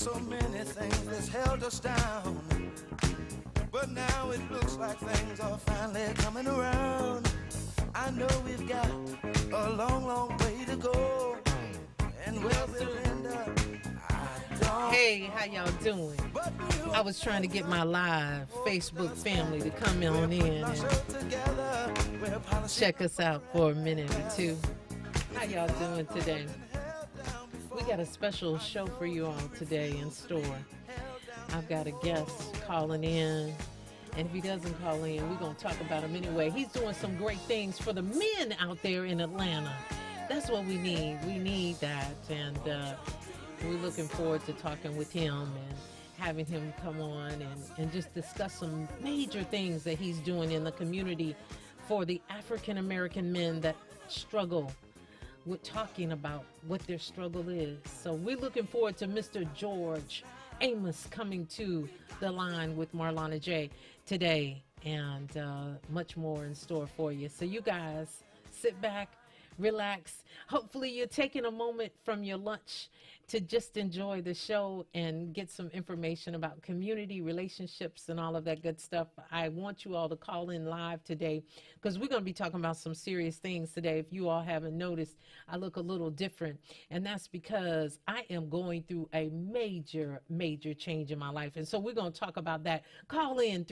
So many things that's held us down, but now it looks like things are finally coming around. I know we've got a long, long way to go, and where we'll end up, I don't. Hey, how y'all doing? I was trying to get my live Facebook family to come on in and check us out for a minute or two. How y'all doing today? We got a special show for you all today in store. I've got a guest calling in, and if he doesn't call in, we're going to talk about him anyway. He's doing some great things for the men out there in Atlanta. That's what we need. We need that, and we're looking forward to talking with him and having him come on and just discuss some major things that he's doing in the community for the African American men that struggle with talking about what their struggle is. So we're looking forward to Mr. George Amos coming to the line with Marlana J today, and much more in store for you. So you guys sit back, relax. Hopefully you're taking a moment from your lunch to just enjoy the show and get some information about community relationships and all of that good stuff. I want you all to call in live today because we're going to be talking about some serious things today. If you all haven't noticed, I look a little different, and that's because I am going through a major change in my life. And so we're going to talk about that. Call in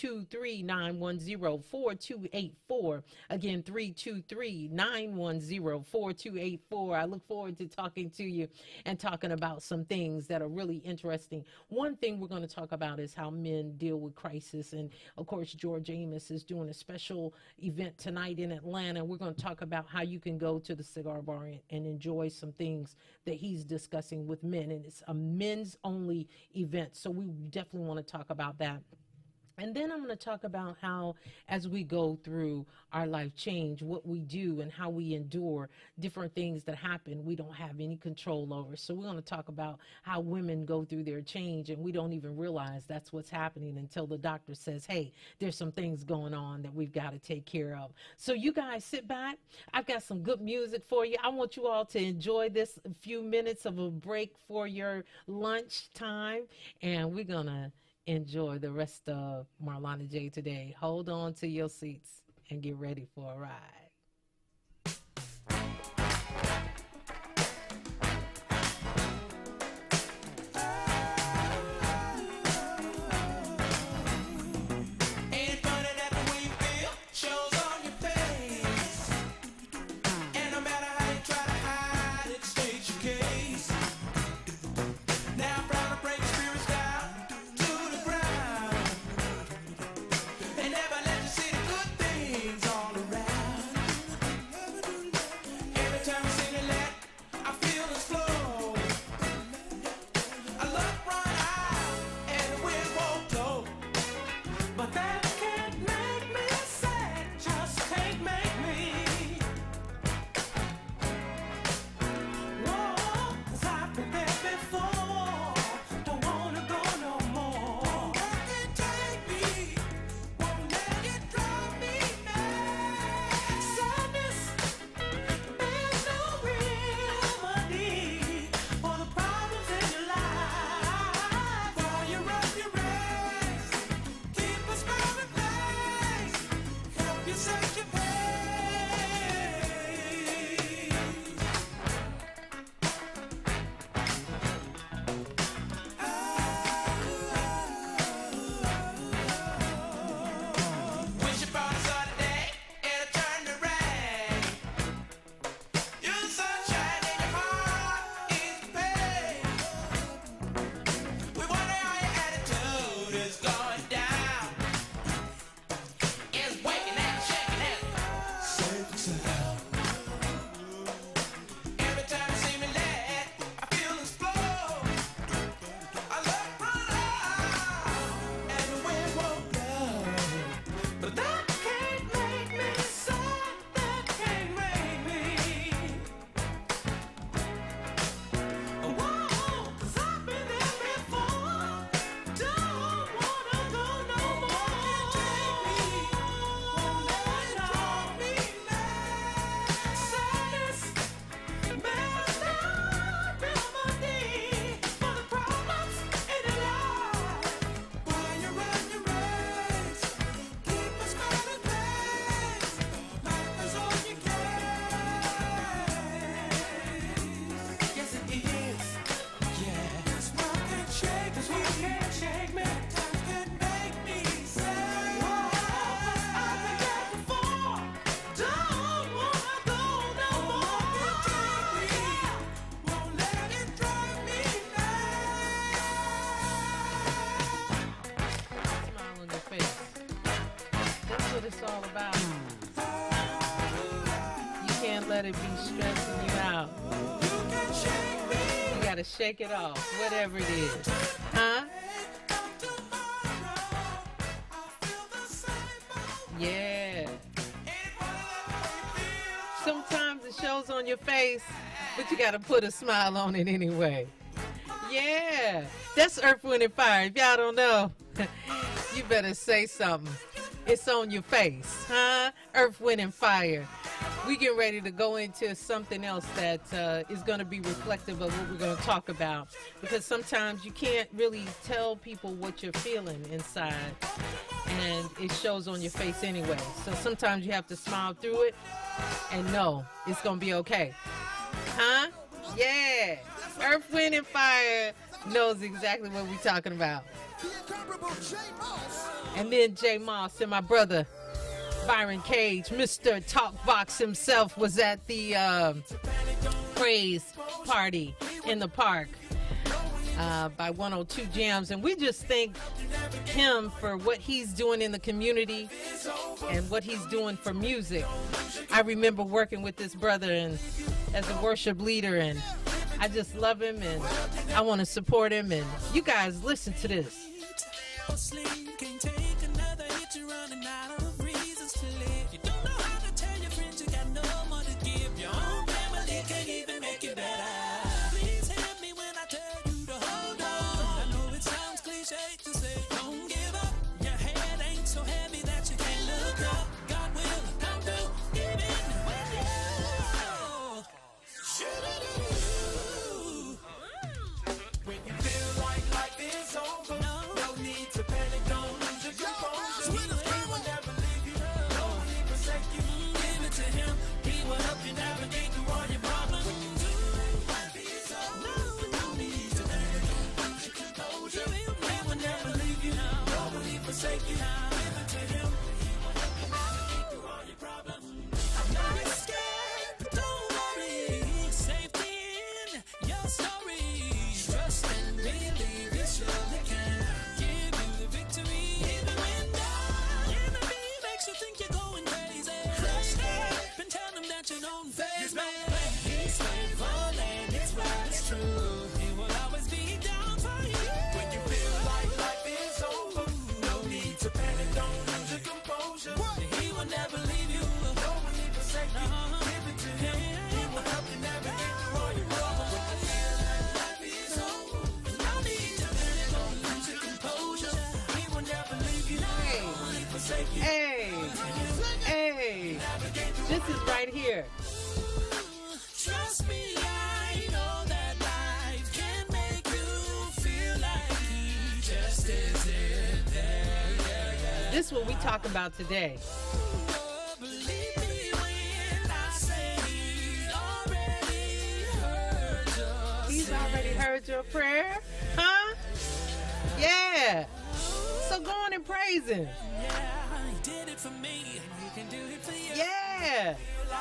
323-910-4284. Again, 323-910-4284. I look forward to talking to you and talking about some things that are really interesting. One thing we're going to talk about is how men deal with crisis. And of course, George Amos is doing a special event tonight in Atlanta. We're going to talk about how you can go to the cigar bar and enjoy some things that he's discussing with men. And it's a men's only event. So we definitely want to talk about that. And then I'm going to talk about how, as we go through our life change, what we do and how we endure different things that happen we don't have any control over. So we're going to talk about how women go through their change, and we don't even realize that's what's happening until the doctor says, hey, there's some things going on that we've got to take care of. So you guys sit back. I've got some good music for you. I want you all to enjoy this few minutes of a break for your lunch time, and we're going to enjoy the rest of Marlana J today. Hold on to your seats and get ready for a ride. Never let you see the good things all around. let it be stressing you out. You gotta shake it off, whatever it is. Huh? Yeah. Sometimes it shows on your face, but you gotta put a smile on it anyway. Yeah. That's Earth, Wind, and Fire. If y'all don't know, you better say something. It's on your face, huh? Earth, Wind, and Fire. We get ready to go into something else that is going to be reflective of what we're going to talk about, because sometimes you can't really tell people what you're feeling inside, and it shows on your face anyway. So sometimes you have to smile through it and know it's going to be okay. Huh? Yeah. Earth, Wind, and Fire knows exactly what we're talking about. And then J Moss and my brother Byron Cage, Mr. Talkbox himself, was at the praise party in the park by 102 Jams, and we just thank him for what he's doing in the community and what he's doing for music. I remember working with this brother and as a worship leader, and I just love him and I want to support him. And you guys listen to this. Hey, this is right here. Trust me, I know that life can make you feel like he just isn't there. This is what we talk about today. Believe me when I say he's already heard your prayer, huh? Yeah. So go on and praise him. Yeah, he did it for me. He can do it for you. Yeah.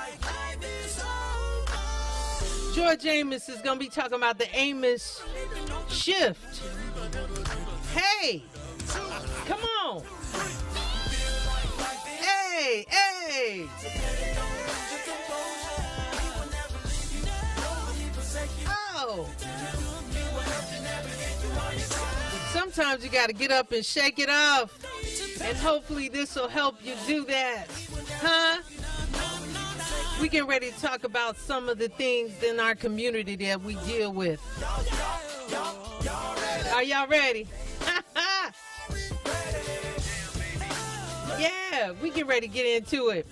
George Amos is going to be talking about the Amos shift. Hey, come on. Hey, hey. Oh. Sometimes you got to get up and shake it off. And hopefully this will help you do that. Huh? We get ready to talk about some of the things in our community that we deal with. Are y'all ready? Yeah, we get ready to get into it.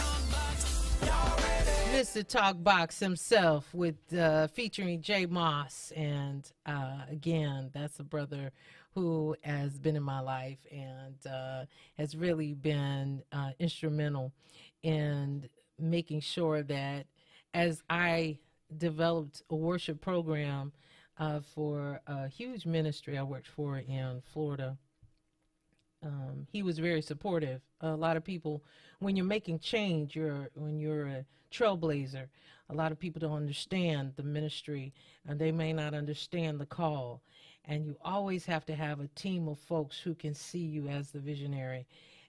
Mr. Talkbox himself with featuring J Moss, and again, that's a brother who has been in my life and has really been instrumental in making sure that as I developed a worship program for a huge ministry I worked for in Florida, he was very supportive. A lot of people, when you're making change, when you're a trailblazer, a lot of people don't understand the ministry and they may not understand the call. And you always have to have a team of folks who can see you as the visionary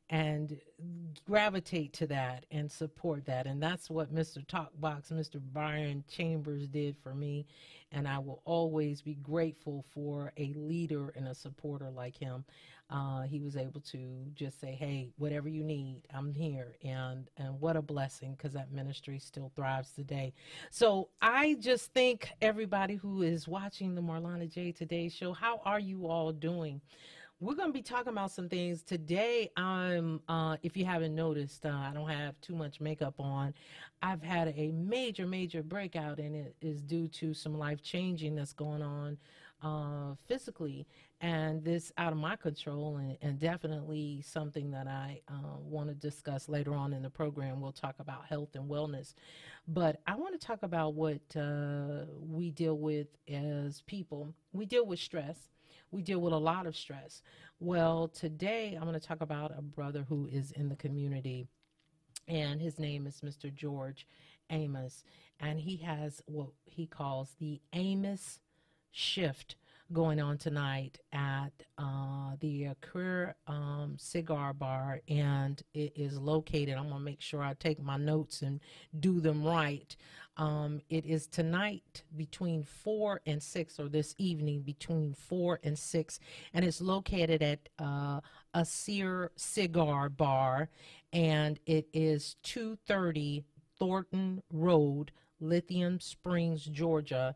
and gravitate to that and support that. And that's what Mr. Talkbox, Mr. Byron Chambers did for me. And I will always be grateful for a leader and a supporter like him. He was able to just say, hey, whatever you need, I'm here. And what a blessing, because that ministry still thrives today. So I just thank everybody who is watching the Marlana J Today show. How are you all doing? We're going to be talking about some things today. If you haven't noticed, I don't have too much makeup on. I've had a major breakout, and it is due to some life changing that's going on physically, and this out of my control, and definitely something that I want to discuss later on in the program. We'll talk about health and wellness, but I want to talk about what we deal with as people. We deal with stress. We deal with a lot of stress. Well, today I'm going to talk about a brother who is in the community, and his name is Mr. George Amos, and he has what he calls the Amos Shift going on tonight at the Queer Cigar Bar, and it is located, I'm going to make sure I take my notes and do them right. It is tonight between 4 and 6, or this evening between 4 and 6, and it's located at Asir Cigar Bar, and it is 230 Thornton Road, Lithium Springs, Georgia,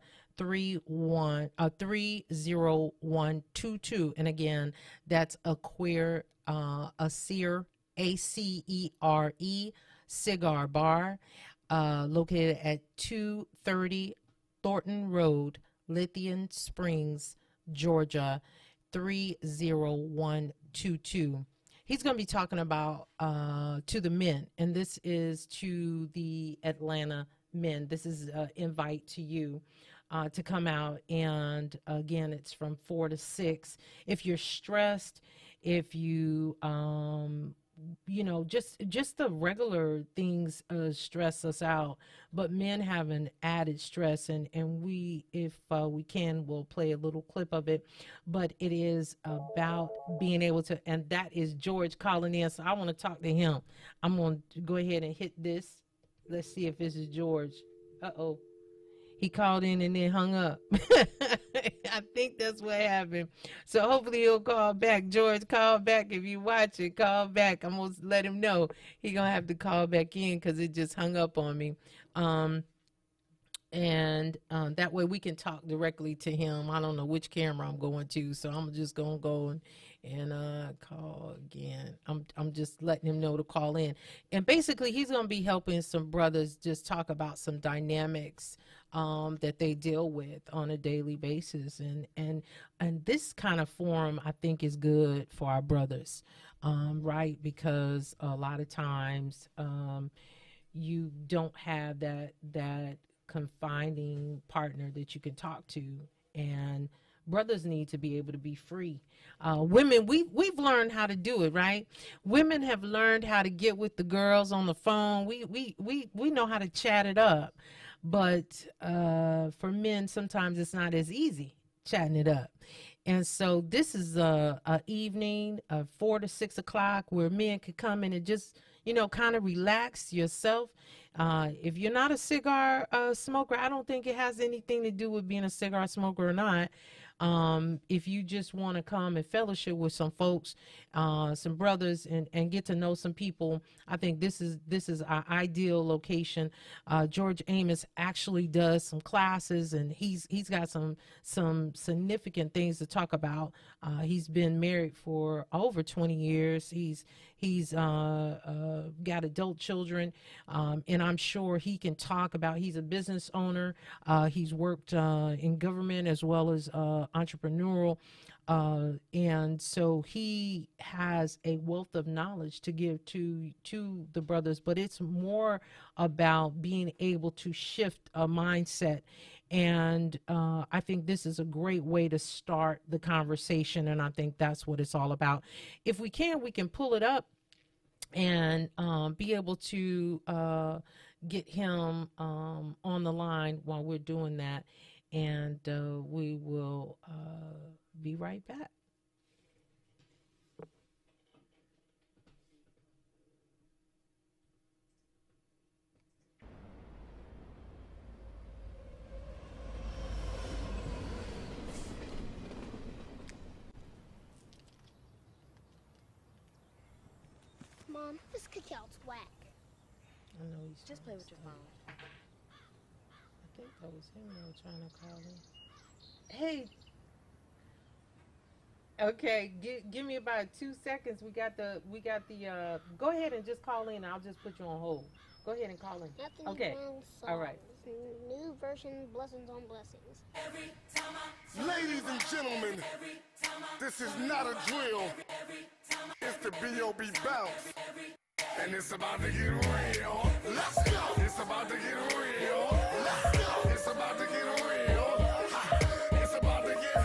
30122. And again, that's Asir, ACERE Cigar Bar, located at 230 Thornton Road, Lithium Springs, Georgia, 30122. He's going to be talking about to the men, and this is to the Atlanta men. This is an invite to you to come out, and again, it's from 4 to 6. If you're stressed, if you just the regular things stress us out, but men have an added stress, and we, if we can, we'll play a little clip of it, but it is about being able to, and that is George calling in, so I want to talk to him. I'm going to go ahead and hit this. Let's see if this is George. Uh-oh. He called in and then hung up. I think that's what happened. So hopefully he'll call back. George, call back. If you watch it, call back. I'm going to let him know. He's going to have to call back in because it just hung up on me. That way we can talk directly to him. I don't know which camera I'm going to, so I'm just going to go and call again. I'm just letting him know to call in. And basically he's going to be helping some brothers just talk about some dynamics that they deal with on a daily basis. And this kind of forum, I think, is good for our brothers, right? Because a lot of times you don't have that confining partner that you can talk to, and brothers need to be able to be free. Women, we've learned how to do it, right? Women have learned how to get with the girls on the phone. We know how to chat it up, but for men, sometimes it's not as easy chatting it up. And so this is a evening of 4 to 6 o'clock where men could come in and just, kind of relax yourself. If you're not a cigar smoker, I don't think it has anything to do with being a cigar smoker or not. If you just want to come and fellowship with some folks, some brothers, and get to know some people, I think this is our ideal location. George Amos actually does some classes, and he's got some significant things to talk about. He's been married for over 20 years. He's got adult children, and I'm sure he can talk about, he's a business owner. He's worked in government as well as entrepreneurial, and so he has a wealth of knowledge to give to the brothers, but it's more about being able to shift a mindset. And I think this is a great way to start the conversation, and I think that's what it's all about. If we can pull it up and be able to get him on the line while we're doing that, and we will be right back. This cookout's whack. I know he's Just play with your phone. I think that was him that was trying to call in. Hey. Okay, give me about 2 seconds. We got the go ahead and just call in. I'll just put you on hold. Go ahead and call in. Nothing Okay. wrong All right. New version, blessings on blessings. Ladies and gentlemen, this is not a drill. It's the B.O.B. bounce. And it's about to get real. Let's go. It's about to get real. Let's go. It's about to get real. It's about to get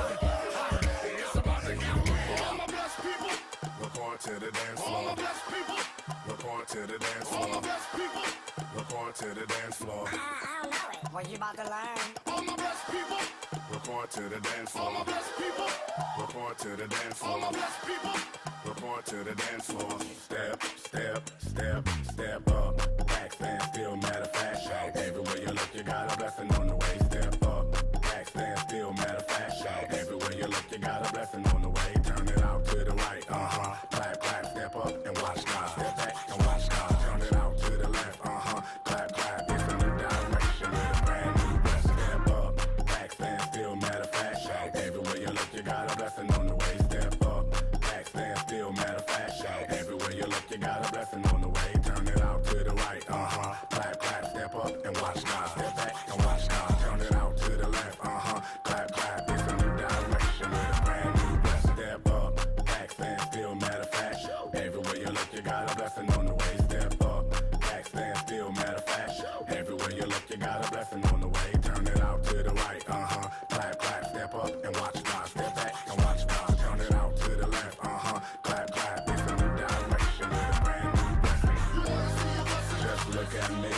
It's about to get real. All my blessed people, report to the dance floor. All my blessed people, report to the dance floor. All my blessed people, report to the dance floor. I don't know it. What you about to learn? All my blessed people, report to the dance floor. All my blessed people, report to the dance floor. All my blessed people, report to the dance floor. Step, step, step, step up. Back stand still, matter of fact. Shout. Everywhere you look, you got a blessing on the way. Step up. Back stand still, matter of fact. Shout. Everywhere you look, you got a blessing on the way. Turn it out to the right. Clap, clap, step up and watch God. Step back and watch God. Turn it out to the left. Clap, clap. It's a new direction with a brand new blessing. Step up. Back stand still, matter of fact. Shout. Everywhere you look, you got a blessing on the way. Step up. Back stand still, matter of fact. Shout. Everywhere you look, you got a blessing on the way. Turn it out to the right. Clap, clap, step up and watch God. Step back and watch God. Turn it out to the left. Clap, clap. It's a new direction with a brand new blessing. Step up. Back stand still, matter of fact. Everywhere you look, you got a blessing on the way. Step up. Back stand still, matter of fact. Everywhere you look, you got a blessing on the way. Turn it out to the right. Clap, clap, step up and watch God. Step back and watch God. Turn it out to the left. Clap, clap. It's a new direction with a brand new blessing. Just look at me.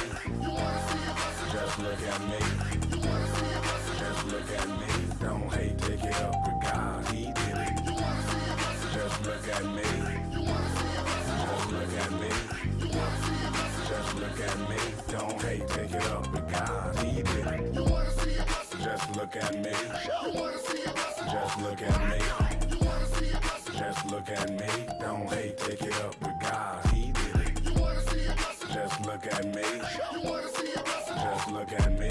Just look at me. Just look at me. Don't hate, take it up with God. He did it. Just look at me. Just look at me. Just look at me. Don't hate, take it up with God. He did it. Just look at me. Just look at me. Just look at me. Don't hate, take it up with God. He did it. Just look at me. Just look at me.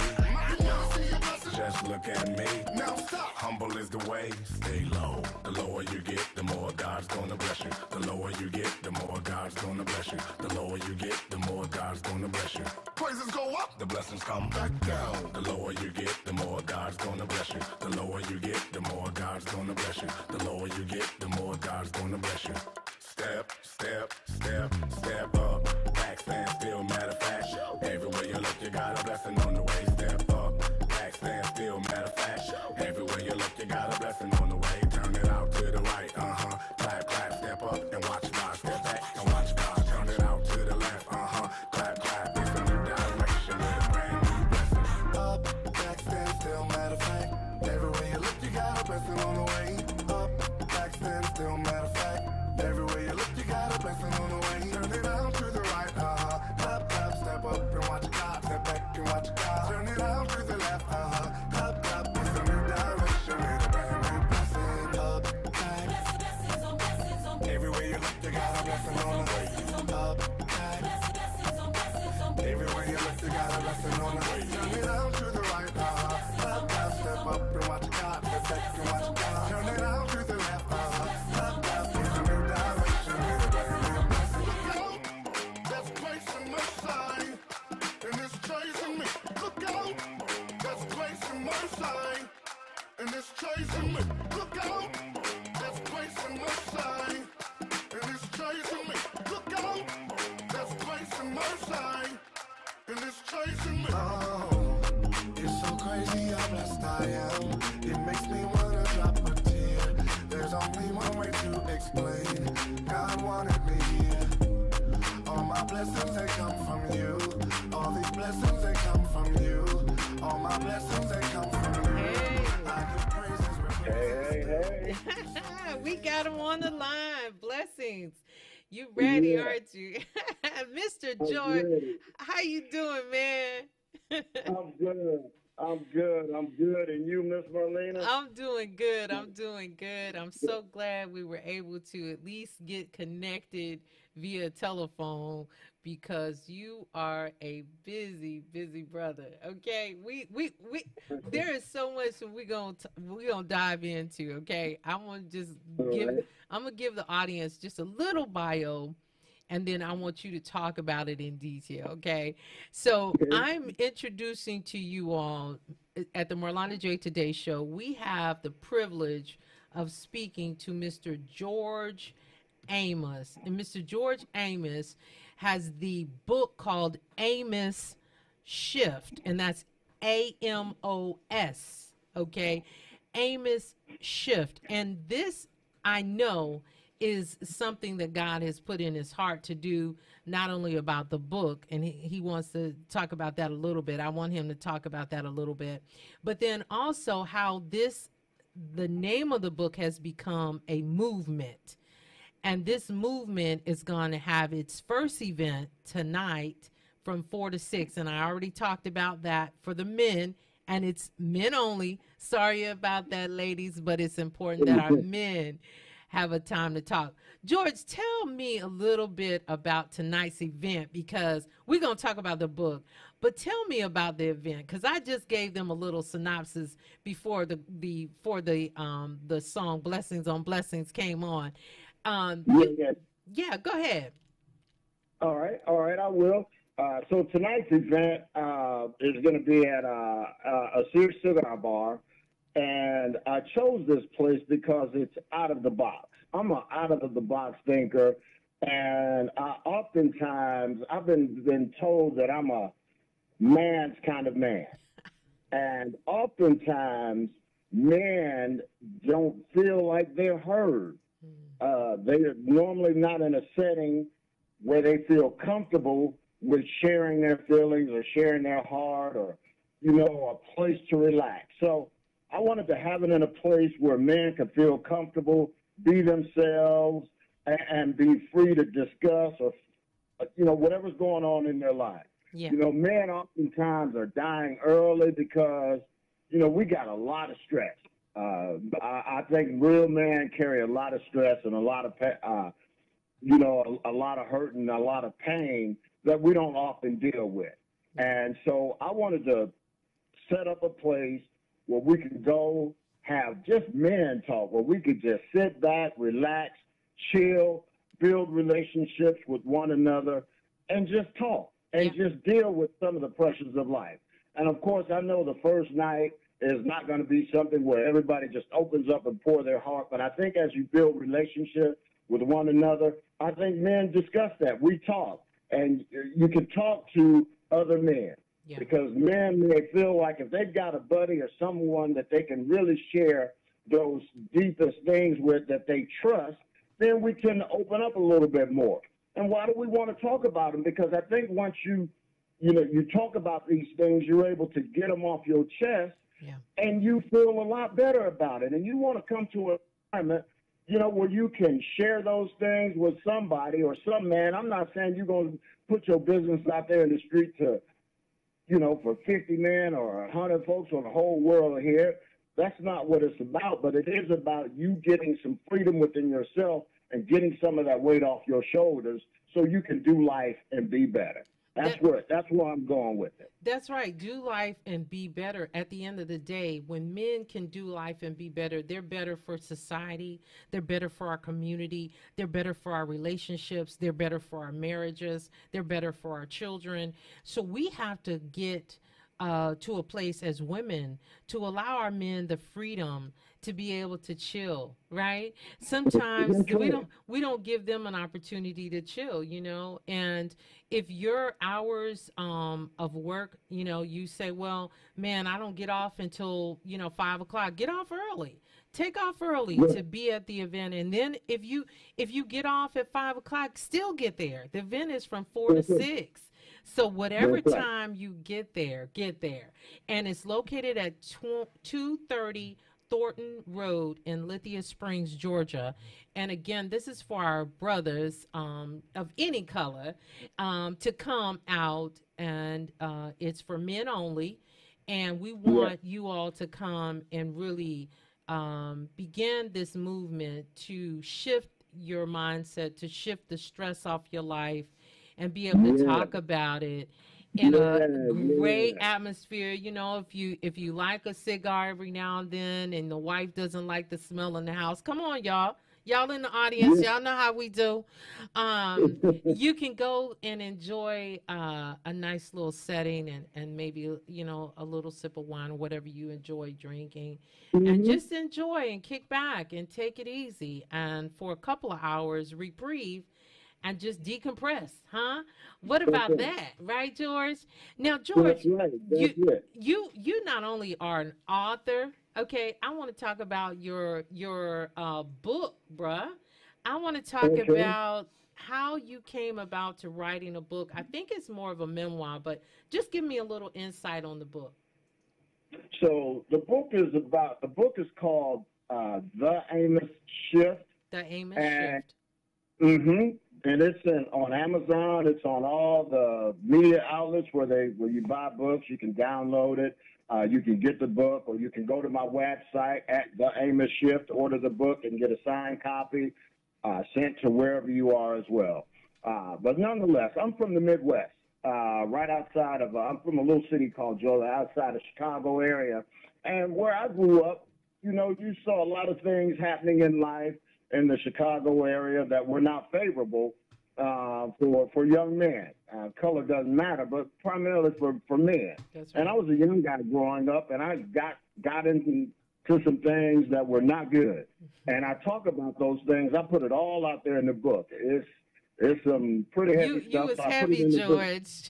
Just look at me. Now stop. Humble is the way. Stay low. The lower you get, the more God's gonna bless you. The lower you get, the more God's gonna bless you. The lower you get, the more God's gonna bless you. Praises go up, the blessings come back down. The lower you get, the more God's gonna bless you. The lower you get, the more God's gonna bless you. The lower you get, the more God's gonna bless you. Step, step, step, step up. Back stand still, matter of fact. Everywhere you look, you got a blessing on the way. Step up. Back stand still, matter of fact. Everywhere you look, you got a blessing on the way. Turn it out to the right. Clap, clap, step up and watch God. Step back and watch God. Turn it out to the left. Clap, clap. It's a new direction with a brand new blessing. Up, back stand still, matter of fact. Everywhere you look, you got a blessing on the way. Up, back stand still, matter of fact. Everywhere you look, you got a blessing on the way. Turn it out to the right. Clap, clap, step up and watch God. Step back and watch God. Turn it out to the left. Clap, clap. It's a new direction with a brand new blessing. Up, back. Everywhere you look, you got a blessing on the way. Up, back. Everywhere you look, you got a blessing on the way. Turn it out to the right. Clap, clap, step up and watch God. Step back and watch God. Turn it out to the left. Clap, clap. It's a new direction with a brand new blessing. Look out, there's grace in mercy, and it's chasing me. Look out, there's grace and mercy, and it's chasing me. Look out, there's grace and mercy, and it's chasing me. Look out, there's grace and mercy, and it's chasing me. Oh, it's so crazy how blessed I am. It makes me wanna drop a tear. There's only one way to explain. God wanted me here. All my blessings, they come from you. All these blessings, they come from you. All my blessings, they come from you. I give praises with praises. Hey. We got him on the line. Blessings. You ready, aren't you? Mr. George, how you doing, man? I'm good. I'm good. I'm good. And you, Miss Marlena? I'm doing good. I'm doing good. I'm so glad we were able to at least get connected via telephone because you are a busy, busy brother. Okay, we there is so much that we gonna dive into. Okay, I want to just All give right. I'm gonna give the audience just a little bio, and then I want you to talk about it in detail. Okay, so Okay. I'm introducing to you all at the Marlana J Today Show. We have the privilege of speaking to Mr. George Amos. And Mr. George Amos has the book called Amos Shift, and that's Amos. Okay, Amos Shift. And this, I know, is something that God has put in his heart to do, not only about the book, and he wants to talk about that a little bit. I want him to talk about that a little bit, but then also how the name of the book has become a movement. And this movement is going to have its first event tonight from 4 to 6. And I already talked about that for the men, and it's men only. Sorry about that, ladies, but it's important that our men have a time to talk. George, tell me a little bit about tonight's event, because we're going to talk about the book, but tell me about the event, because I just gave them a little synopsis before the song Blessings on Blessings came on. Yeah. Yeah, go ahead. All right, I will. So tonight's event is going to be at a Sears Cigar Bar, and I chose this place because it's out of the box. I'm an out of the box thinker, and oftentimes I've been told that I'm a man's kind of man, and oftentimes men don't feel like they're heard. They're normally not in a setting where they feel comfortable with sharing their feelings or sharing their heart, or, a place to relax. So I wanted to have it in a place where men could feel comfortable, be themselves, and be free to discuss or, whatever's going on in their life. Yeah. Men oftentimes are dying early because, we got a lot of stress. I think real men carry a lot of stress and a lot of, a lot of hurt and a lot of pain that we don't often deal with. And so I wanted to set up a place where we could go have just men talk, where we could just sit back, relax, chill, build relationships with one another, and just talk and just deal with some of the pressures of life. And of course, I know the first night is not going to be something where everybody just opens up and pour their heart. But I think as you build relationships with one another, I think men discuss that. We talk, and you can talk to other men. Yeah. Because men may feel like if they've got a buddy or someone that they can really share those deepest things with, that they trust, then we can open up a little bit more. And why do we want to talk about them? Because I think once you talk about these things, you're able to get them off your chest, and you feel a lot better about it. And you want to come to an environment, where you can share those things with somebody or some man. I'm not saying you're going to put your business out there in the street to, for 50 men or 100 folks on the whole world here. That's not what it's about, but it is about you getting some freedom within yourself and getting some of that weight off your shoulders so you can do life and be better. That's where I'm going with it. That's right. Do life and be better. At the end of the day, when men can do life and be better, they're better for society. They're better for our community. They're better for our relationships. They're better for our marriages. They're better for our children. So we have to get to a place as women to allow our men the freedom to be able to chill, right? Sometimes we don't give them an opportunity to chill, and if your hours of work, you say, well, man, I don't get off until 5 o'clock. Get off early. Take off early to be at the event, and then if you get off at 5 o'clock, still get there. The event is from 4 to 6. So whatever time you get there. And it's located at 230 Thornton Road in Lithia Springs, Georgia. And again, this is for our brothers of any color to come out, and it's for men only. And we want you all to come and really begin this movement to shift your mindset, to shift the stress off your life, and be able to talk about it in a great atmosphere. You know, if you like a cigar every now and then, and the wife doesn't like the smell in the house, come on, y'all. Y'all in the audience, y'all know how we do. You can go and enjoy a nice little setting, and maybe, you know, a little sip of wine or whatever you enjoy drinking, and just enjoy and kick back and take it easy, and for a couple of hours reprieve and just decompress, huh? What about that, right, George? Now, George, you not only are an author. Okay, I want to talk about your book, bruh. I want to talk about how you came about to writing a book. I think it's more of a memoir, but just give me a little insight on the book. So the book is called The Amos Shift. The Amos Shift. And it's on Amazon. It's on all the media outlets where you buy books. You can download it. You can get the book, or you can go to my website at The Amos Shift, order the book, and get a signed copy sent to wherever you are as well. But nonetheless, I'm from the Midwest, right outside of, I'm from a little city called Georgia, outside of Chicago area. And where I grew up, you know, you saw a lot of things happening in life in the Chicago area that were not favorable for young men. Color doesn't matter, but primarily for men. That's right. And I was a young guy growing up, and I got into some things that were not good. And I talk about those things. I put it all out there in the book. It's some pretty heavy stuff. You was heavy, George.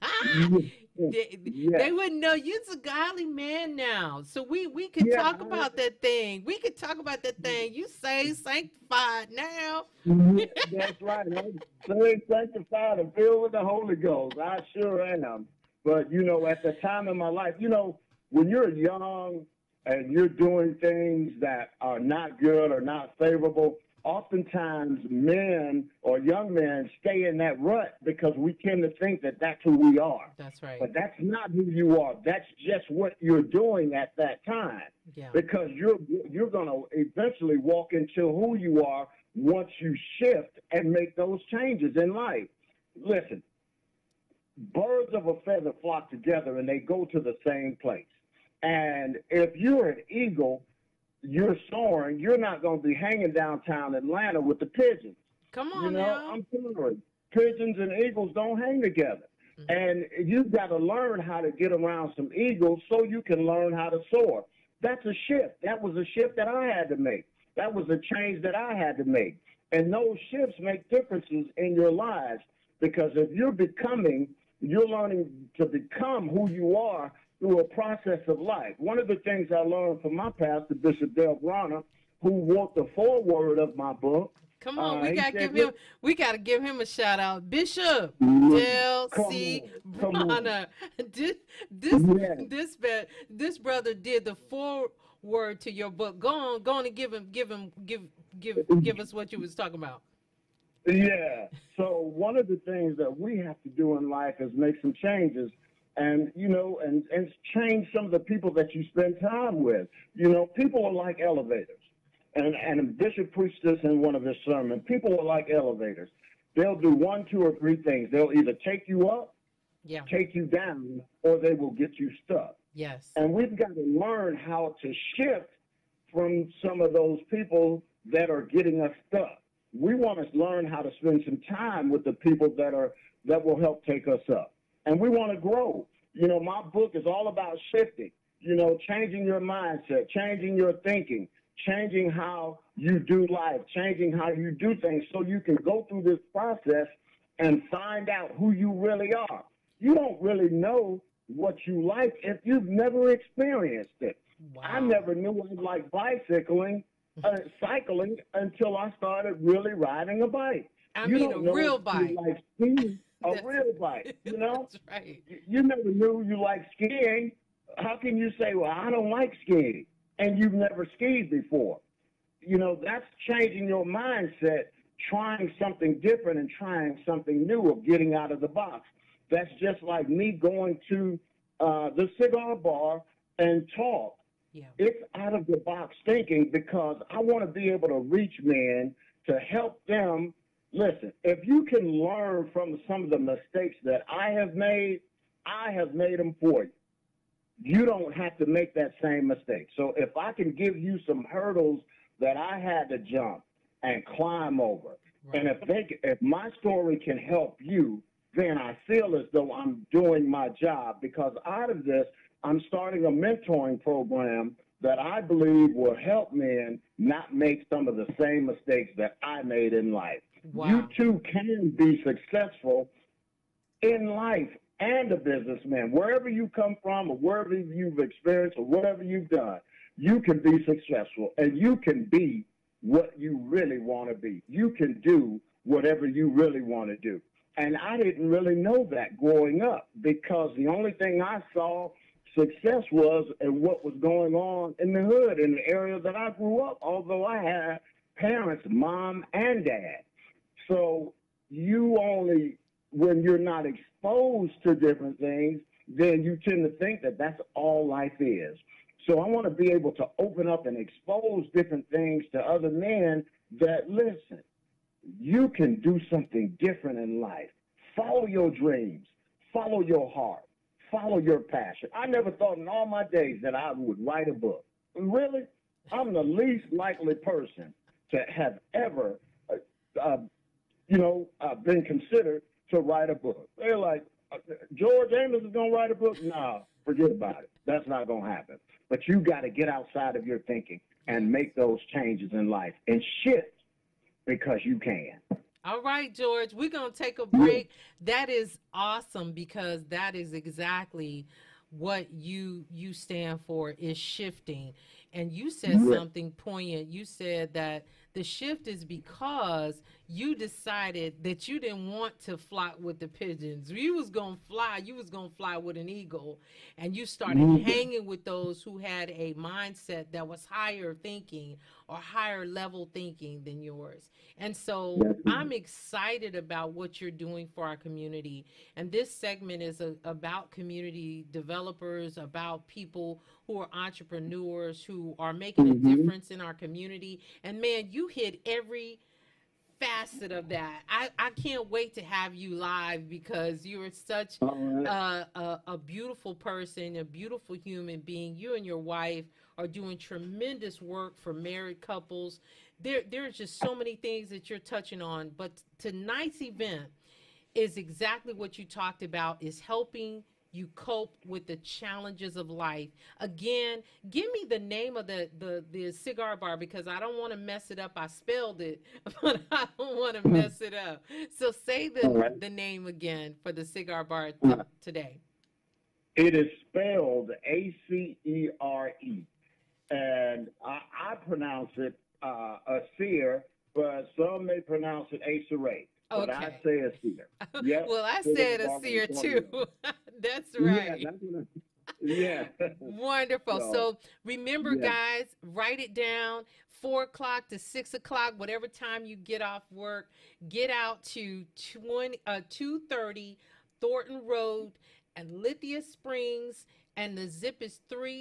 They wouldn't know. You're a godly man now. So we could talk about that thing. We could talk about that thing. You say sanctified now. That's right. I'm saved, sanctified, and filled with the Holy Ghost. I sure am. But, you know, at the time in my life, you know, when you're young and you're doing things that are not good or not favorable, oftentimes men or young men stay in that rut because we tend to think that that's who we are. That's right. But that's not who you are. That's just what you're doing at that time. Yeah. Because you're going to eventually walk into who you are once you shift and make those changes in life. Listen, birds of a feather flock together and they go to the same place. And if you're an eagle, you're soaring, you're not going to be hanging downtown Atlanta with the pigeons. Come on, you know, now. I'm sorry. Pigeons and eagles don't hang together. And you've got to learn how to get around some eagles so you can learn how to soar. That's a shift. That was a shift that I had to make. That was a change that I had to make. And those shifts make differences in your lives, because if you're learning to become who you are through a process of life. One of the things I learned from my pastor, Bishop Dale Bronner, who wrote the foreword of my book. Come on, we gotta give him a shout out, Bishop Dale C. Bronner. This brother did the foreword to your book. Go on and give us what you was talking about. Yeah. So one of the things that we have to do in life is make some changes. And, you know, and change some of the people that you spend time with. You know, people are like elevators. And Bishop preached this in one of his sermons. People are like elevators. They'll do one, two, or three things. They'll either take you up, take you down, or they will get you stuck. Yes. And we've got to learn how to shift from some of those people that are getting us stuck. We want to learn how to spend some time with the people that will help take us up. And we want to grow. You know, my book is all about shifting, you know, changing your mindset, changing your thinking, changing how you do life, changing how you do things so you can go through this process and find out who you really are. You don't really know what you like if you've never experienced it. Wow. I never knew I liked cycling until I started really riding a bike. I mean, a real bike. Like skiing. A real bike, you know? That's right. You never knew you liked skiing. How can you say, well, I don't like skiing, and you've never skied before? You know, that's changing your mindset, trying something different and trying something new, of getting out of the box. That's just like me going to the cigar bar and talk. Yeah. It's out of the box thinking, because I want to be able to reach men to help them. Listen, if you can learn from some of the mistakes that I have made them for you. You don't have to make that same mistake. So if I can give you some hurdles that I had to jump and climb over, Right. and if my story can help you, then I feel as though I'm doing my job, because out of this, I'm starting a mentoring program that I believe will help men not make some of the same mistakes that I made in life. Wow. You too can be successful in life and a businessman. Wherever you come from, or wherever you've experienced, or whatever you've done, you can be successful, and you can be what you really want to be. You can do whatever you really want to do. And I didn't really know that growing up, because the only thing I saw success was and what was going on in the hood, in the area that I grew up, although I had parents, mom and dad. So you only, when you're not exposed to different things, then you tend to think that that's all life is. So I want to be able to open up and expose different things to other men that, listen, you can do something different in life. Follow your dreams. Follow your heart. Follow your passion. I never thought in all my days that I would write a book. Really? I'm the least likely person to have ever, been considered to write a book. They're like, George Amos is going to write a book? No, forget about it. That's not going to happen. But you got to get outside of your thinking and make those changes in life and shift, because you can. All right, George, we're going to take a break. That is awesome, because that is exactly what you stand for, is shifting. And you said something poignant. You said that the shift is because you decided that you didn't want to fly with the pigeons. You was going to fly with an eagle. And you started hanging with those who had a mindset that was higher thinking or higher level thinking than yours. And so I'm excited about what you're doing for our community. And this segment is about community developers, about people who are entrepreneurs, who are making a difference in our community. And man, you hit every facet of that. I can't wait to have you live, because you are such a beautiful person, a beautiful human being. You and your wife are doing tremendous work for married couples. There's just so many things that you're touching on. But tonight's event is exactly what you talked about, is helping you cope with the challenges of life. Again, give me the name of the cigar bar, because I don't want to mess it up. I spelled it, but I don't want to mess it up. So say the name again for the cigar bar today. It is spelled Acere, and I pronounce it Acere, but some may pronounce it Acere. But I say Acere. Yep. Well, I said Acere too. That's right. Yeah. Wonderful. So remember, guys, write it down. 4 o'clock to 6 o'clock, whatever time you get off work, get out to 230 Thornton Road and Lithia Springs, and the zip is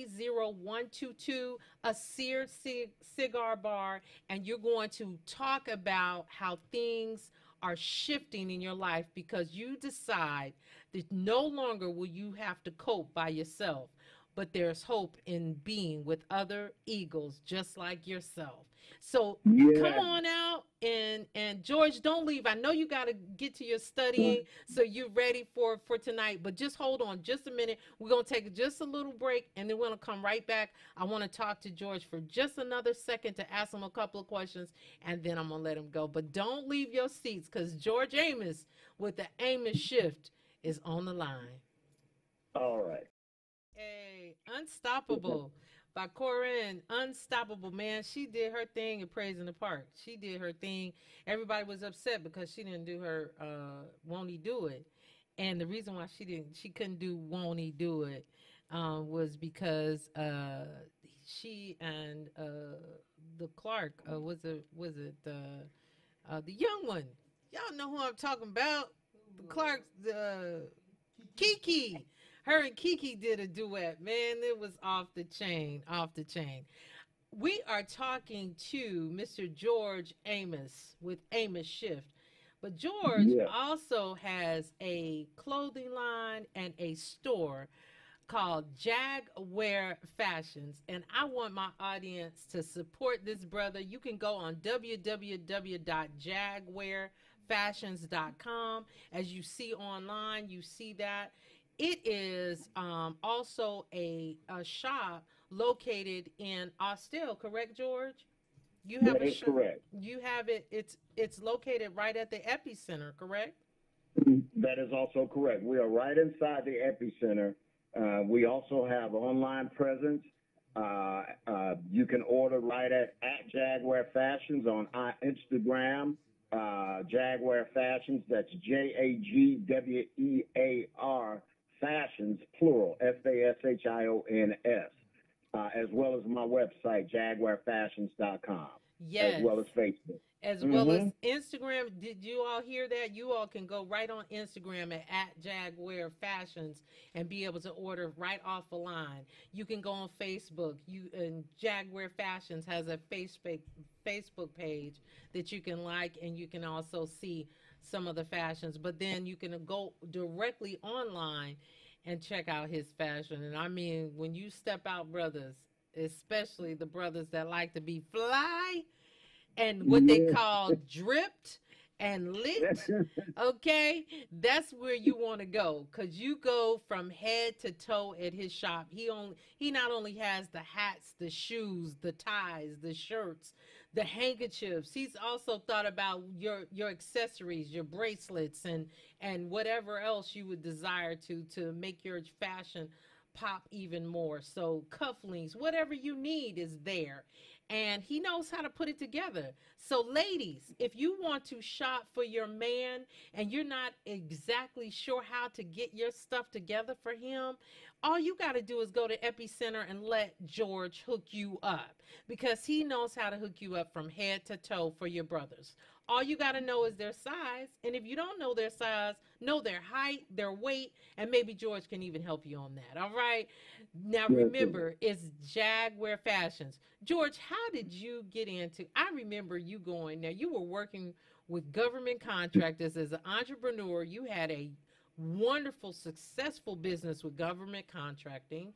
30122, Acere Cigar Bar, and you're going to talk about how things are shifting in your life, because you decide that no longer will you have to cope by yourself, but there's hope in being with other eagles just like yourself. So come on out, and George, don't leave. I know you got to get to your studying, so you're ready for tonight, but just hold on just a minute. We're going to take just a little break, and then we're going to come right back. I want to talk to George for just another second to ask him a couple of questions, and then I'm going to let him go. But don't leave your seats, because George Amos with the Amos Shift is on the line. All right. Hey, Unstoppable by Corinne. Unstoppable, man. She did her thing in Praise in the Park. She did her thing. Everybody was upset because she didn't do her Won't He Do It. And the reason why she couldn't do Won't He Do It was because she and the Clark, was it the young one? Y'all know who I'm talking about. The Clark, Kiki. Her and Kiki did a duet, man. It was off the chain. We are talking to Mr. George Amos with Amos Shift. But George Yeah. also has a clothing line and a store called Jagwear Fashions. And I want my audience to support this brother. You can go on www.jagwearfashions.com. As you see online, you see that. It is also a shop located in Austell, correct, George? You have That a is correct. you have it. It's located right at the epicenter, correct? That is also correct. We are right inside the epicenter. We also have online presence. You can order right at Jagwear Fashions on Instagram. Jagwear Fashions. That's Jagwear Fashions, plural, Fashions, as well as my website, jaguarfashions.com, Yes. as well as Facebook. As well as Instagram. Did you all hear that? You all can go right on Instagram at Jagwear Fashions and be able to order right off the line. You can go on Facebook. And Jagwear Fashions has a Facebook page that you can like, and you can also see some of the fashions. But then you can go directly online and check out his fashion. And I mean, when you step out, brothers, especially the brothers that like to be fly and what they call dripped and lit, okay, that's where you want to go, because you go from head to toe at his shop. He not only has the hats, the shoes, the ties, the shirts, the handkerchiefs. He's also thought about your accessories, your bracelets, and whatever else you would desire to make your fashion pop even more. So cufflinks, whatever you need is there. And he knows how to put it together. So ladies, if you want to shop for your man and you're not exactly sure how to get your stuff together for him, all you got to do is go to Epicenter and let George hook you up, because he knows how to hook you up from head to toe for your brothers. All you got to know is their size. And if you don't know their size, know their height, their weight, and maybe George can even help you on that. All right. Now, remember, it's Jagwear Fashions. George, how did you get into? I remember you going there. You were working with government contractors as an entrepreneur. You had a wonderful, successful business with government contracting.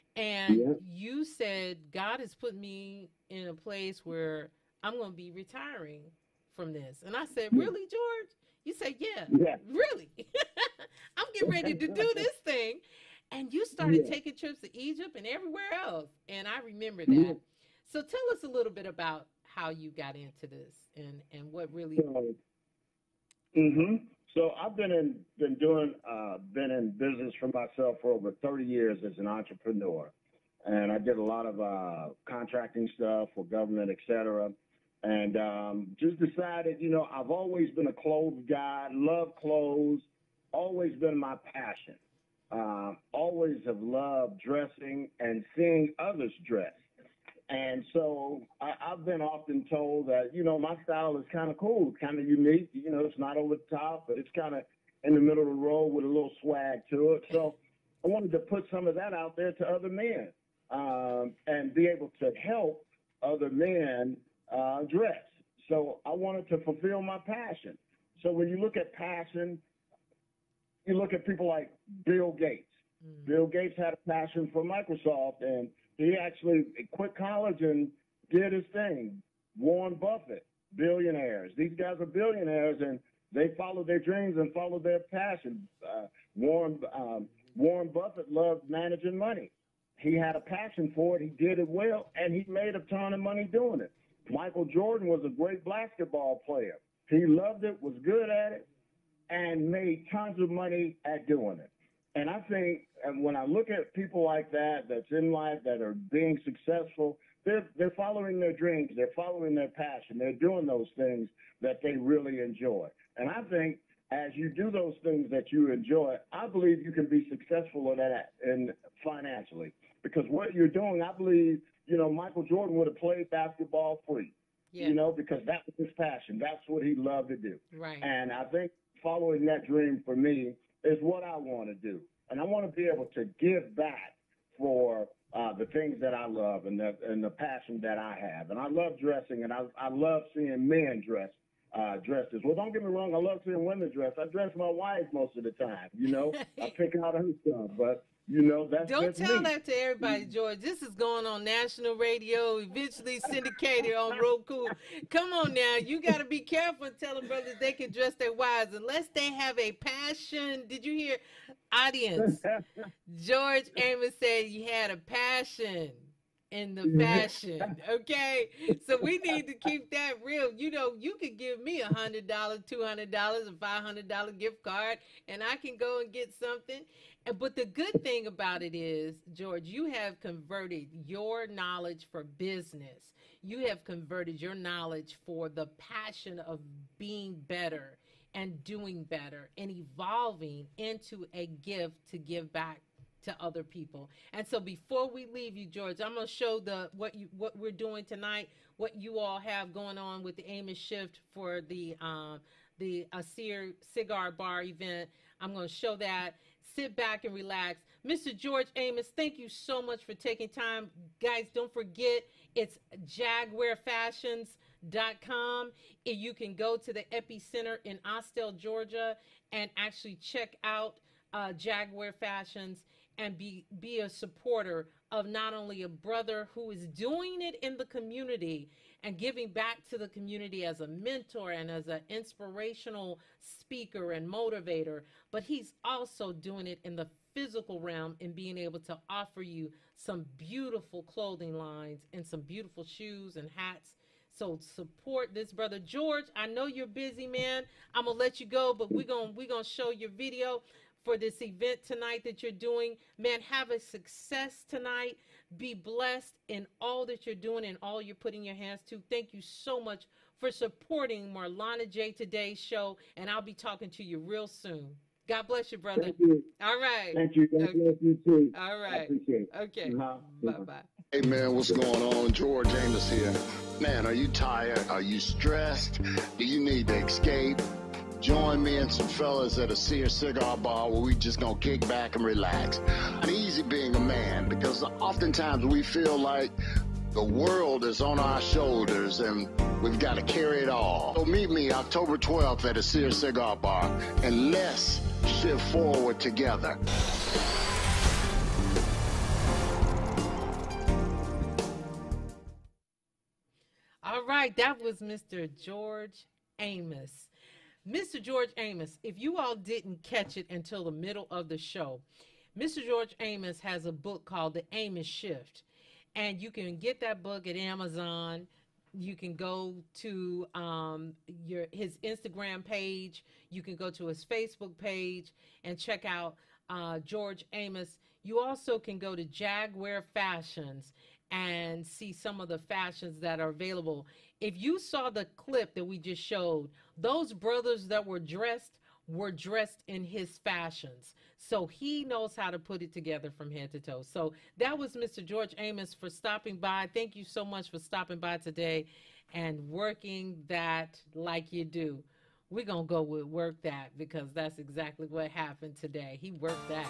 And you said, God has put me in a place where I'm going to be retiring from this. And I said, really, George? You said, yeah. Really? I'm getting ready to do this thing. And you started taking trips to Egypt and everywhere else. And I remember that. So tell us a little bit about how you got into this and what really. So I've been in business for myself for over 30 years as an entrepreneur. And I did a lot of contracting stuff for government, et cetera. And just decided, I've always been a clothes guy, love clothes, always been my passion. Always have loved dressing and seeing others dress. And so I've been often told that, my style is kind of cool, kind of unique. It's not over the top, but it's kind of in the middle of the road with a little swag to it. So I wanted to put some of that out there to other men and be able to help other men dress. So I wanted to fulfill my passion. So when you look at passion, you look at people like Bill Gates. Bill Gates had a passion for Microsoft, and he actually quit college and did his thing. Warren Buffett, billionaires. These guys are billionaires, and they follow their dreams and follow their passion. Warren Buffett loved managing money. He had a passion for it. He did it well, and he made a ton of money doing it. Michael Jordan was a great basketball player. He loved it, was good at it, and made tons of money at doing it. And I think when I look at people like that, that's in life, that are being successful, they're following their dreams. They're following their passion. They're doing those things that they really enjoy. And I think as you do those things that you enjoy, I believe you can be successful at that and financially. Because what you're doing, I believe, Michael Jordan would have played basketball free, because that was his passion. That's what he loved to do. Right. And I think following that dream for me is what I want to do. And I want to be able to give back for the things that I love and the passion that I have. And I love dressing, and I love seeing men dressed as well. Don't get me wrong, I love seeing women dress. I dress my wife most of the time, you know. I pick out her stuff, but you know, Don't tell me. that to everybody, George. This is going on national radio, eventually syndicated on Roku. Come on now. You got to be careful and tell them brothers they can dress their wives unless they have a passion. Did you hear? Audience, George Amos said he had a passion in the fashion. Okay, so we need to keep that real. You know, you could give me $100, $200, a $500 gift card, and I can go and get something. But the good thing about it is, George, you have converted your knowledge for business. You have converted your knowledge for the passion of being better and doing better and evolving into a gift to give back to other people. And so before we leave you, George, I'm going to show what we're doing tonight, what you all have going on with the Amos Shift for the Asir Cigar Bar event. I'm going to show that. Sit back and relax. Mr. George Amos, thank you so much for taking time. Guys, don't forget, it's JaguarFashions.com. You can go to the Epicenter in Austell, Georgia, and actually check out Jaguar Fashions and be a supporter of not only a brother who is doing it in the community and giving back to the community as a mentor and as an inspirational speaker and motivator, but he's also doing it in the physical realm and being able to offer you some beautiful clothing lines and some beautiful shoes and hats. So support this brother. George, I know you're busy, man. I'm going to let you go, but we're gonna show your video for this event tonight that you're doing. Man, have a success tonight. Be blessed in all that you're doing and all you're putting your hands to. Thank you so much for supporting Marlana J Today's show, and I'll be talking to you real soon. God bless you, brother. Thank you. All right. Thank you. God bless you too. All right. I appreciate it. Okay. Bye-bye. Hey man, what's going on? George Amos here. Man, are you tired? Are you stressed? Do you need to escape? Join me and some fellas at a Sears Cigar Bar where we just gonna kick back and relax. It's easy being a man because oftentimes we feel like the world is on our shoulders and we've got to carry it all. So meet me October 12th at a Sears Cigar Bar and let's shift forward together. All right, that was Mr. George Amos. Mr. George Amos, if you all didn't catch it until the middle of the show, Mr. George Amos has a book called The Amos Shift, and you can get that book at Amazon. You can go to his Instagram page. You can go to his Facebook page and check out George Amos. You also can go to Jaguar Fashions and see some of the fashions that are available. If you saw the clip that we just showed, those brothers that were dressed in his fashions. So he knows how to put it together from head to toe. So that was Mr. George Amos for stopping by. Thank you so much for stopping by today and working that like you do. We're going to go with work that because that's exactly what happened today. He worked that.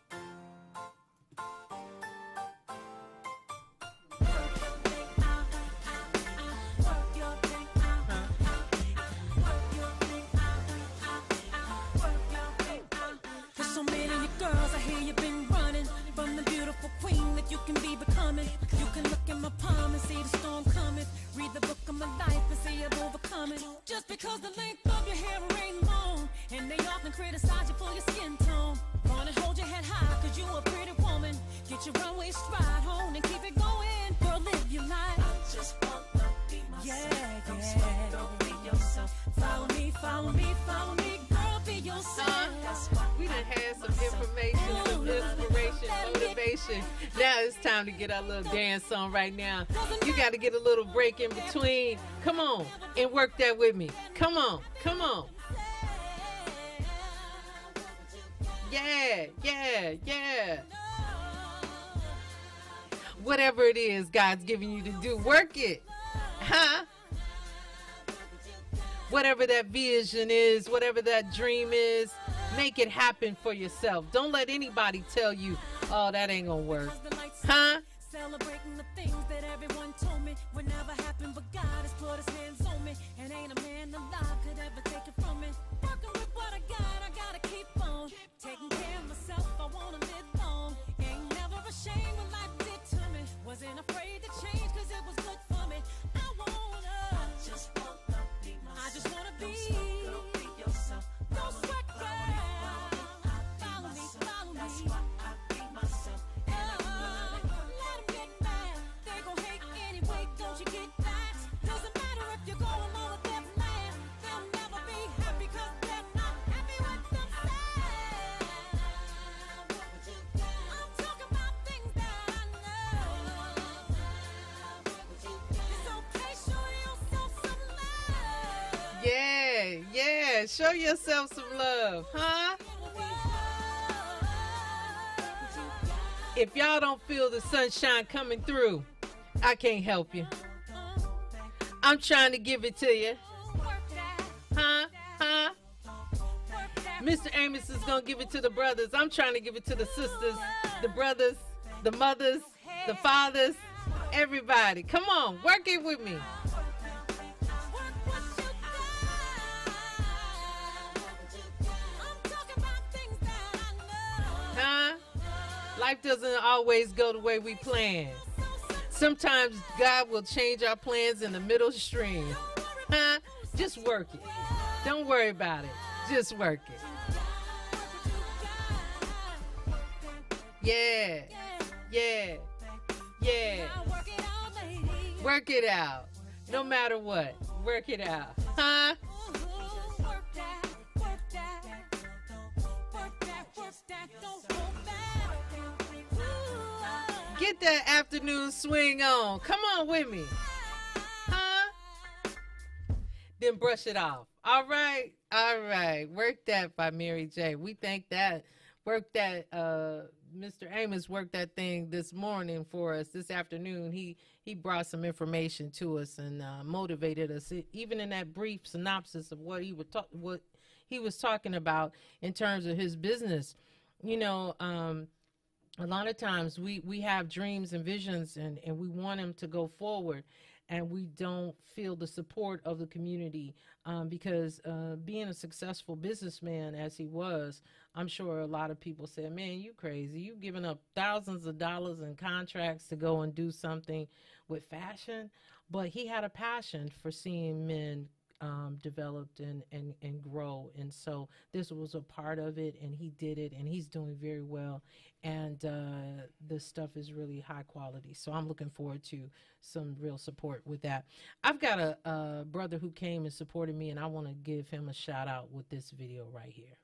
Just because the length of your hair ain't long, and they often criticize you for your skin tone. Run and hold your head high, cause you a pretty woman. Get your runway stride on and keep it going. Girl, live your life. I just wanna be myself. Yeah. Don't be yourself. Follow me, follow me, follow me. Girl, be yourself. We done had some information, some inspiration, motivation. Now it's time to get our little dance on right now. You got to get a little break in between. Come on and work that with me. Come on, come on. Yeah, yeah, yeah. Whatever it is God's giving you to do, work it. Huh? Whatever that vision is, whatever that dream is, make it happen for yourself. Don't let anybody tell you, Oh, that ain't gonna work. Huh? Celebrating the things that everyone told me would never happen, but God has put his hands on me, and ain't a man alive could ever take it from me. Working with what I gotta keep on. Taking care of myself, I wanna live long. Ain't never ashamed what life did to me. Wasn't afraid to change, cause it was good for me. I just wanna be myself. I just wanna be. Don't be yourself. Don't sweat, girl. Follow me, follow me. That's why I be myself. Don't you get that? Doesn't matter if you're going on a death land. They'll never be happy cause they're not happy with themselves. I'm talking about things that I know. It's okay, show yourself some love. Yeah, show yourself some love, huh? If y'all don't feel the sunshine coming through, I can't help you. I'm trying to give it to you. Huh? Mr. Amos is going to give it to the brothers. I'm trying to give it to the sisters, the brothers, the mothers, the fathers, everybody. Come on, work it with me. Huh? Life doesn't always go the way we plan. Sometimes God will change our plans in the middle stream. Huh? Just work it. Don't worry about it. Just work it. Yeah. Work it out. No matter what. Work it out. Huh? Get that afternoon swing on. Come on with me. Huh? Then brush it off. All right. Work That by Mary J. We think that. Work That. Mr. Amos worked that thing this morning for us. This afternoon, he brought some information to us and motivated us. Even in that brief synopsis of what he was talking about in terms of his business, you know. A lot of times we have dreams and visions and we want them to go forward, and we don't feel the support of the community because being a successful businessman as he was, I'm sure a lot of people said, man, you crazy. You giving up thousands of dollars in contracts to go and do something with fashion. But he had a passion for seeing men developed and grow, and so this was a part of it, and he did it, and he's doing very well, and the stuff is really high quality, so I'm looking forward to some real support with that. I've got a brother who came and supported me, and I want to give him a shout out with this video right here.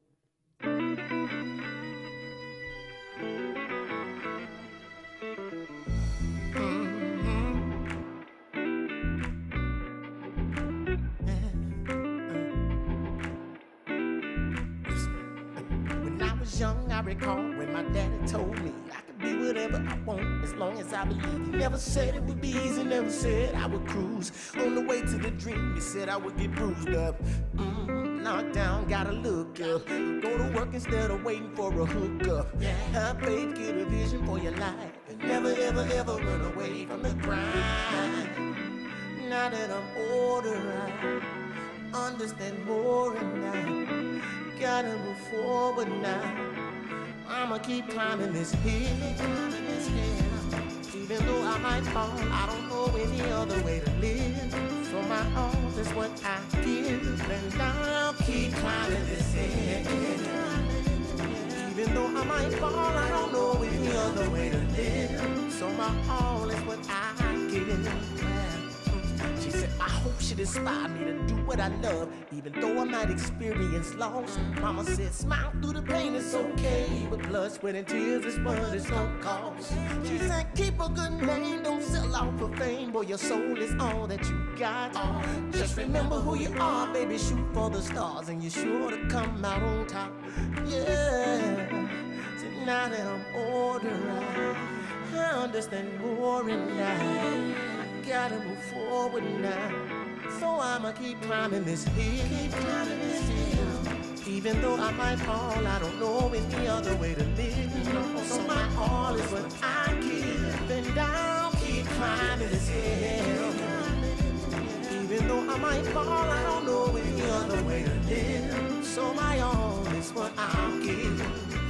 Young, I recall when my daddy told me I could be whatever I want as long as I believe. He never said it would be easy, never said I would cruise on the way to the dream. He said I would get bruised up, knocked down, gotta look up, go to work instead of waiting for a hookup. Have faith, get a vision for your life, and never ever ever run away from the grind. Now that I'm older, I understand more, and I gotta move forward now. I'ma keep climbing this hill. Even though I might fall, I don't know any other way to live. So my all is what I give, and I'll keep climbing this hill. Even though I might fall, I don't know any other way to live. So my all is what I give. She said, I hope she'd inspire me to do what I love, even though I might experience loss. Mama said, smile through the pain, it's okay, but blood, sweat, and tears is what it's gonna cost. She said, keep a good name, don't sell out for fame, boy, your soul is all that you got. Just remember who you are, baby, shoot for the stars, and you're sure to come out on top. Yeah, so now that I'm older, I understand more, and I gotta move forward now. So I'ma keep climbing this hill. Even though I might fall, I don't know any other way to live. So my all is what I give, and I'll keep climbing this hill. Even though I might fall, I don't know any other way to live. So my all is what I'll give.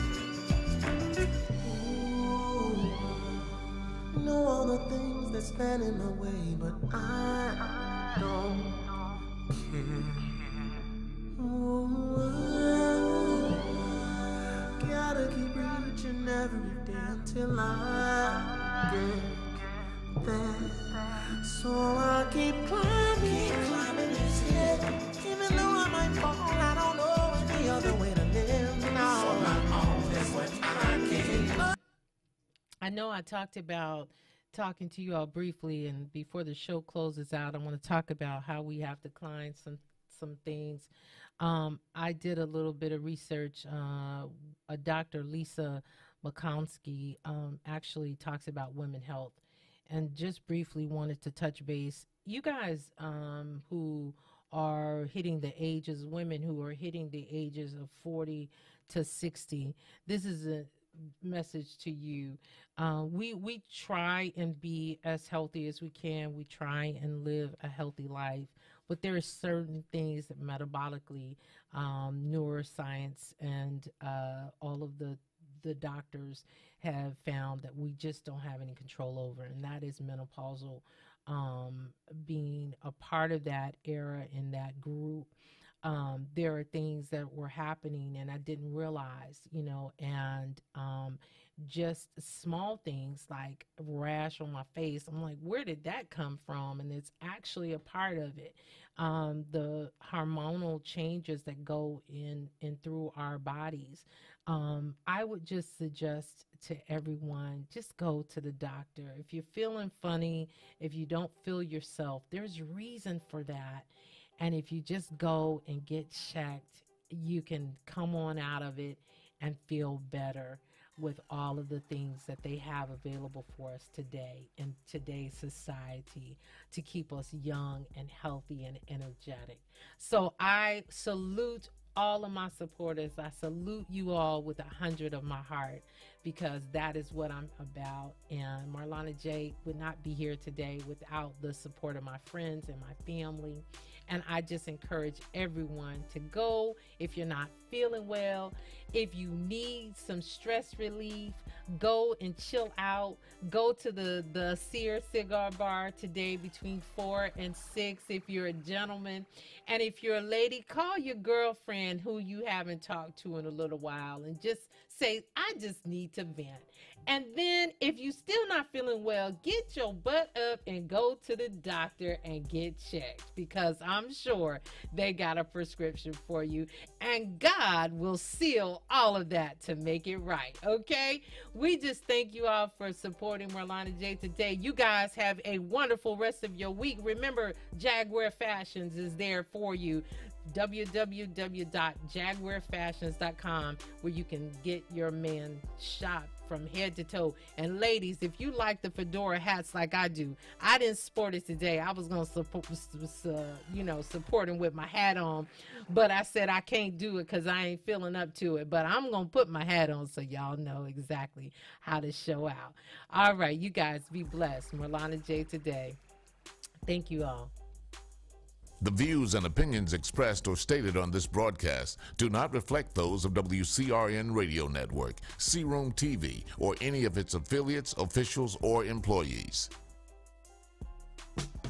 Ooh, no other things that stand in my way, but I don't care. Ooh, gotta keep reaching every day until I get there. So I keep climbing this hill. Even though I might fall, I don't know any other way to live. No, so my own is what I can. I know I talked about talking to you all briefly, and before the show closes out, I want to talk about how we have to climb some things. I did a little bit of research. A Dr. Lisa Makonsky actually talks about women health, and just briefly wanted to touch base. You guys who are hitting the ages, women who are hitting the ages of 40 to 60, this is a message to you. We try and be as healthy as we can. We try and live a healthy life, but there are certain things that metabolically, neuroscience and all of the doctors have found that we just don't have any control over, and that is menopausal. Being a part of that era in that group, there are things that were happening and I didn't realize, and just small things like rash on my face. I'm like, where did that come from? And it's actually a part of it. The hormonal changes that go in through our bodies. I would just suggest to everyone, just go to the doctor. If you're feeling funny, if you don't feel yourself, there's reason for that. And if you just go and get checked, you can come on out of it and feel better with all of the things that they have available for us today in today's society to keep us young and healthy and energetic. So I salute all of my supporters. I salute you all with 100 of my heart, because that is what I'm about. And Marlana J would not be here today without the support of my friends and my family. And I just encourage everyone to go if you're not feeling well. If you need some stress relief, go and chill out. Go to the Sear Cigar Bar today between 4 and 6 if you're a gentleman. And if you're a lady, call your girlfriend who you haven't talked to in a little while and just say, I just need to vent. And then if you're still not feeling well, get your butt up and go to the doctor and get checked, because I'm sure they got a prescription for you, and God will seal all of that to make it right. Okay? We just thank you all for supporting Marlana J today. You guys have a wonderful rest of your week. Remember, Jaguar Fashions is there for you. www.jaguarfashions.com, where you can get your man shop from head to toe. And ladies, if you like the fedora hats like I do, I didn't sport it today. I was going to support him with my hat on, but I said I can't do it because I ain't feeling up to it. But I'm going to put my hat on so y'all know exactly how to show out. All right, you guys be blessed. Marlana J today. Thank you all. The views and opinions expressed or stated on this broadcast do not reflect those of WCRN Radio Network, C-Room TV, or any of its affiliates, officials, or employees.